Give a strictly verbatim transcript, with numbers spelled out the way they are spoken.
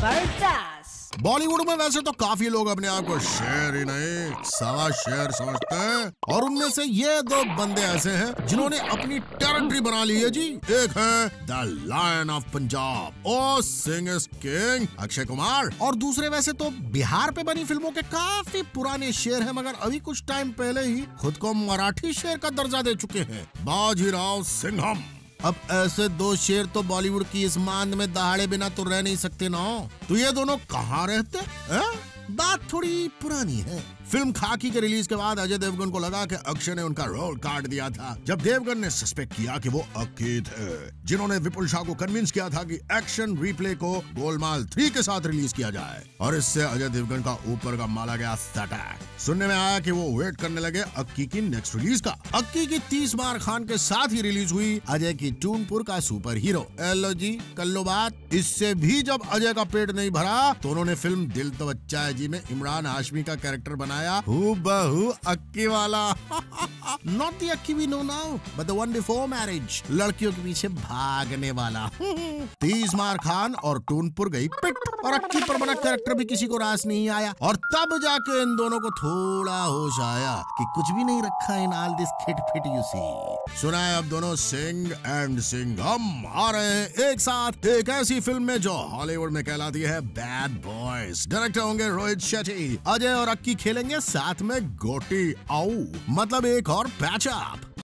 जबरदस्त। बॉलीवुड में वैसे तो काफी लोग अपने आप को शेर ही नहीं सवा शेर समझते हैं, और उनमें से ये दो बंदे ऐसे हैं जिन्होंने अपनी टेरिटरी बना ली है जी। एक है the lion of Punjab, oh Singh is King, Akshay Kumar, और दूसरे वैसे तो बिहार पे बनी फिल्मों के काफी पुराने शेर हैं, मगर अभी कुछ टाइम पहले ही खुद को मराठी शेर का दर्जा दे चुके हैं, बाजीराव सिंघम। अब ऐसे दो शेर तो बॉलीवुड की इस मांद में दहाड़े बिना तो रह नहीं सकते ना। तो ये दोनों कहाँ रहते हैं? बात थोड़ी पुरानी है। फिल्म खाकी के रिलीज के बाद अजय देवगन को लगा कि अक्षय ने उनका रोल काट दिया था, जब देवगन ने सस्पेक्ट किया कि वो अक्की थे, जिन्होंने विपुल शाह को कन्विंस किया था कि एक्शन रिप्ले को गोलमाल थ्री के साथ रिलीज किया जाए, और इससे अजय देवगन का ऊपर का माला गया सटैक। सुनने में आया कि वो वेट करने लगे अक्की की नेक्स्ट रिलीज का। अक्की की तीस मार खान के साथ ही रिलीज हुई अजय की टूनपुर का सुपर हीरो। एलो जी कल्लो बात। इससे भी जब अजय का पेट नहीं भरा तो उन्होंने फिल्म दिल तो बच्चा है जी में इमरान हाशमी का कैरेक्टर बनाया, हूबहू अक्की वाला। Not the Akki we know now, but the one before marriage, लड़कियों के पीछे भागने वाला। तीस मार खान और टूनपुर गई पिट, और अक्की पर बना कैरेक्टर भी किसी को रास नहीं आया, और तब जाके इन दोनों को थोड़ा होश आया कि कुछ भी नहीं रखा इन ऑल दिस खिट फिट यू सी। सुना है अब दोनों सिंह एंड सिंघम आ रहे हैं एक साथ एक ऐसी फिल्म में जो हॉलीवुड में कहलाती है बैड बॉयज। डायरेक्टर होंगे रोहित शेट्टी। अजय और अक्की खेलेंगे साथ में गोटी आऊ, मतलब एक और पैचअप।